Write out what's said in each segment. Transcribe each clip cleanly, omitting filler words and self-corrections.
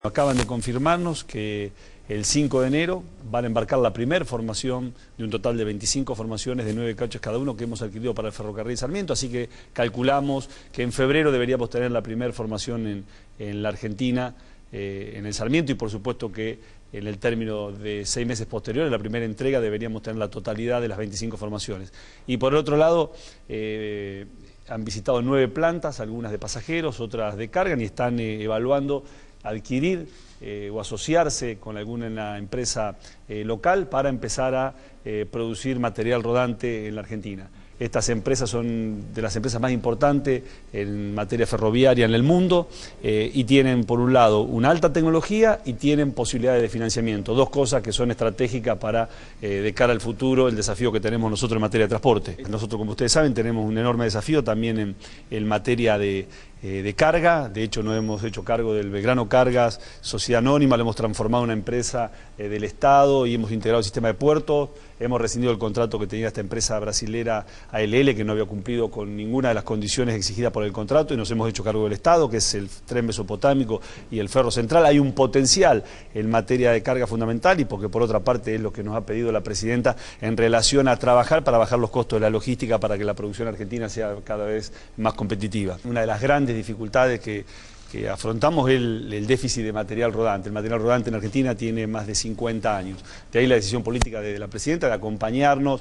Acaban de confirmarnos que el 5 de enero van a embarcar la primera formación de un total de 25 formaciones de 9 coches cada uno que hemos adquirido para el ferrocarril Sarmiento, así que calculamos que en febrero deberíamos tener la primera formación en la Argentina, en el Sarmiento, y por supuesto que en el término de 6 meses posteriores, la primera entrega, deberíamos tener la totalidad de las 25 formaciones. Y por el otro lado, han visitado 9 plantas, algunas de pasajeros, otras de carga, y están evaluando adquirir o asociarse con alguna empresa local para empezar a producir material rodante en la Argentina. Estas empresas son de las empresas más importantes en materia ferroviaria en el mundo y tienen, por un lado, una alta tecnología y tienen posibilidades de financiamiento. Dos cosas que son estratégicas para, de cara al futuro, el desafío que tenemos nosotros en materia de transporte. Nosotros, como ustedes saben, tenemos un enorme desafío también en materia de carga. De hecho, nos hemos hecho cargo del Belgrano Cargas, sociedad anónima, lo hemos transformado en una empresa del Estado y hemos integrado el sistema de puertos. Hemos rescindido el contrato que tenía esta empresa brasilera ALL, que no había cumplido con ninguna de las condiciones exigidas por el contrato, y nos hemos hecho cargo del Estado, que es el tren mesopotámico y el ferro central. Hay un potencial en materia de carga fundamental, y porque por otra parte es lo que nos ha pedido la Presidenta en relación a trabajar para bajar los costos de la logística para que la producción argentina sea cada vez más competitiva. Una de las grandes dificultades que afrontamos es el déficit de material rodante. El material rodante en Argentina tiene más de 50 años. De ahí la decisión política de la Presidenta de acompañarnos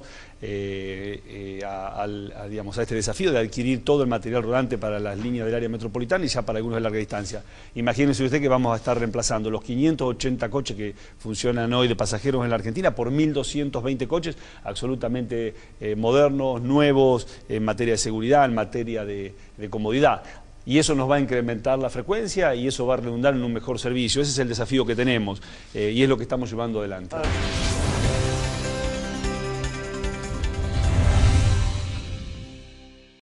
a este desafío de adquirir todo el material rodante para las líneas del área metropolitana y ya para algunos de larga distancia. Imagínense usted que vamos a estar reemplazando los 580 coches que funcionan hoy de pasajeros en la Argentina por 1.220 coches absolutamente modernos, nuevos, en materia de seguridad, en materia de comodidad. Y eso nos va a incrementar la frecuencia y eso va a redundar en un mejor servicio. Ese es el desafío que tenemos y es lo que estamos llevando adelante.